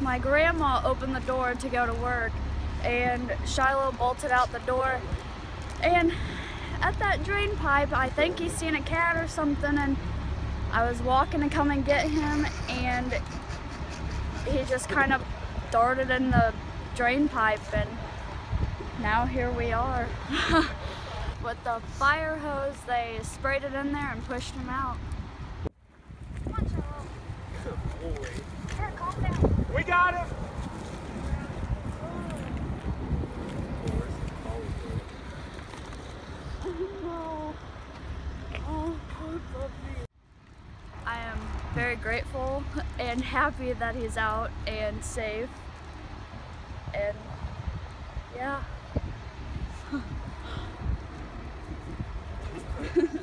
my grandma opened the door to go to work, and Shiloh bolted out the door, and at that drain pipe, I think he's seen a cat or something, and I was walking to come and get him, and he just kind of darted in the drain pipe, and now here we are. With the fire hose, they sprayed it in there and pushed him out. Come on, Shiloh. Good boy. Here, calm down. We got him! No. Oh, poor puppy. I am very grateful and happy that he's out and safe. And yeah.